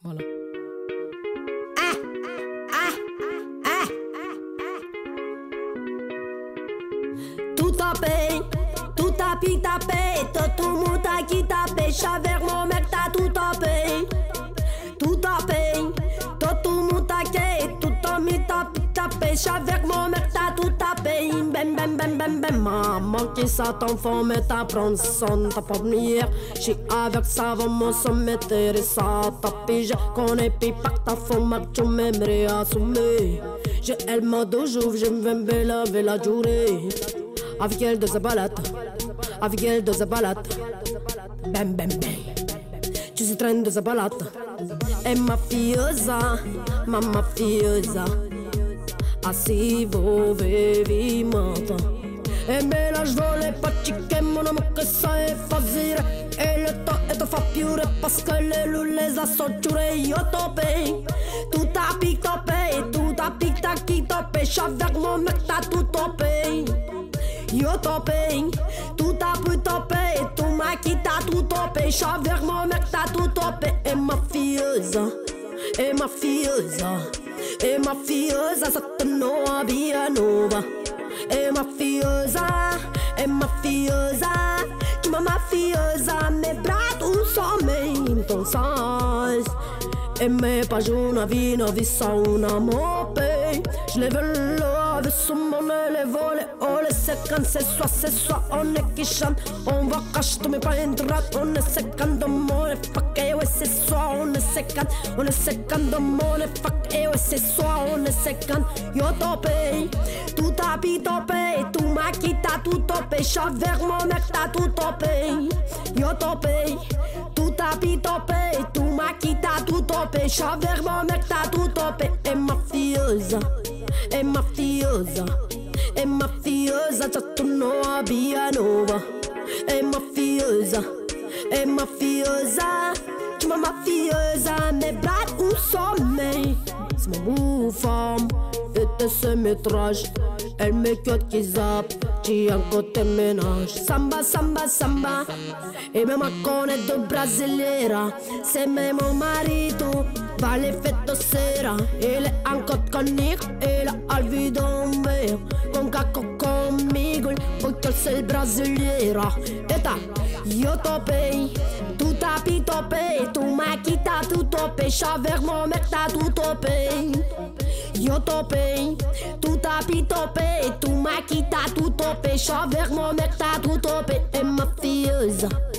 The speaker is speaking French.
Voilà. Tout tapé, tout tapé, tout le monde a qui tapé, Chavert mon mec t'as tout tapé, tout le monde a qui, tout le monde tapé, Chavert mon mec t'as tout tapé, bam, maman qui ça t'enfant mais t'apprends son t'as pas venir, j'suis avec ça va mon sommet et ça tapé, je connais pas ta femme tu m'aimerais assumer, j'ai elle m'a d'aujourd'hui, je me vais la journée. Avec elle de sa balade, avec elle de sa balade, bam bam bam. Tu sais traîne de sa balade. Et ma filleuse, ma filleuse, assis vous vivement. Et mais là je voulais pas chiquer mon homme que ça est facile. Et le temps est à faire pure parce que les loups les a sorturés. Yo topé, tout a piqué topé, tout a piqué topé. Chavert mon mec t'as tout topé. Yo topé, tout a pu topé, tout m'a qui t'a tout topé, Chavert mon mec t'as tout topé, et ma filleuse, et ma filleuse, et ma filleuse, ça te noa bien nova, et ma filleuse, tu m'as ma filleuse, mes bras tout sommeil, ton sens. E me pagiuna vino vissa una mope. Je les veux là avec son monnaie les voler. Oh les séquences c'est soit on est qui chante. On va cacher tous mes pas intrates. On est séquences de mon fuck et ouais c'est soit on est séquences de mon fuck et ouais c'est soit on est séquences. Yo topé, tout a pi topé, tout m'a qui t'a tout topé. Chavert mon mec t'as tout topé. Yo topé, tout a pi topé, tout m'a qui t'a tout topé. Chavert mon mec t'as tout topé. Et ma filleuse, et ma filleuse, et ma filleuse, t'as tout noa bien nova. Et ma filleuse, tu m'as ma filleuse, mes bras au sommeil. C'est ma bouffe, et ce métrage. Elle me cote qui zappe, tu en côté ménage. Samba, samba, samba. Et même à connaître de brasileira. C'est même mon marito, va les fêtes de sera. Il est en côte conique, il a alvi d'ombre. Con caco comigo, porque c'est brasileira. Et ta, yo topé, tout a pi topé, tout m'a qui t'a tout topé. Chavert mon mec t'as tout topé. Yo topé, tout a pi topé, tout m'a qui t'a tout topé. Chavert mon mec t'as tout topé. Et ma filleuse.